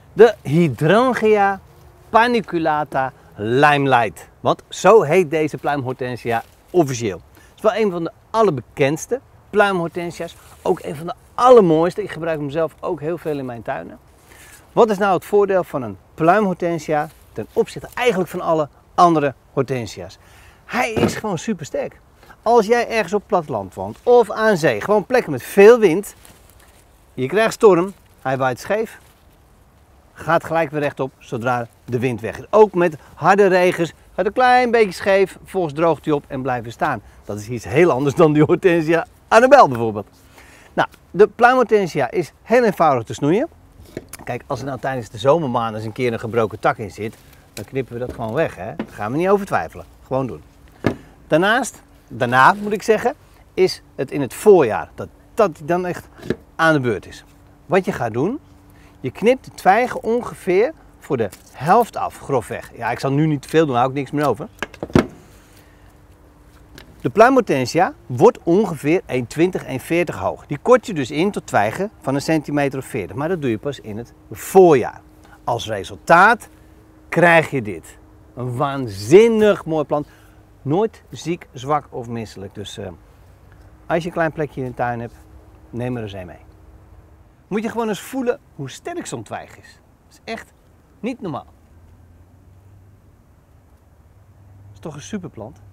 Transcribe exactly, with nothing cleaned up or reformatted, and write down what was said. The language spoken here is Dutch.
De Hydrangea paniculata limelight. Want zo heet deze pluimhortensia officieel. Het is wel een van de allerbekendste pluimhortensia's. Ook een van de allermooiste. Ik gebruik hem zelf ook heel veel in mijn tuinen. Wat is nou het voordeel van een pluimhortensia ten opzichte eigenlijk van alle andere hortensia's? Hij is gewoon super sterk. Als jij ergens op platteland woont of aan zee, gewoon plekken met veel wind, je krijgt storm, hij waait scheef, gaat gelijk weer rechtop zodra de wind weg is. Ook met harde regens gaat een klein beetje scheef, volgens droogt hij op en blijft weer staan. Dat is iets heel anders dan die hortensia Annabelle bijvoorbeeld. Nou, de pluimhortensia is heel eenvoudig te snoeien. Kijk, als er nou tijdens de zomermaanden eens een keer een gebroken tak in zit, dan knippen we dat gewoon weg. Hè? Daar gaan we niet over twijfelen. Gewoon doen. Daarnaast, daarna moet ik zeggen, is het in het voorjaar dat dat dan echt aan de beurt is. Wat je gaat doen, je knipt de twijgen ongeveer voor de helft af, grofweg. Ja, ik zal nu niet veel doen, daar hou ik niks meer over. De pluimhortensia wordt ongeveer één twintig, één veertig hoog. Die kort je dus in tot twijgen van een centimeter of veertig, maar dat doe je pas in het voorjaar. Als resultaat krijg je dit. Een waanzinnig mooi plant. Nooit ziek, zwak of misselijk. Dus uh, als je een klein plekje in de tuin hebt, neem er eens een mee. Moet je gewoon eens voelen hoe sterk zo'n twijg is. Dat is echt niet normaal. Dat is toch een superplant?